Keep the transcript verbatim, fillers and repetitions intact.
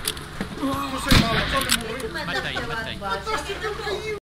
Você fala, todo mundo. Mata aí, mata aí.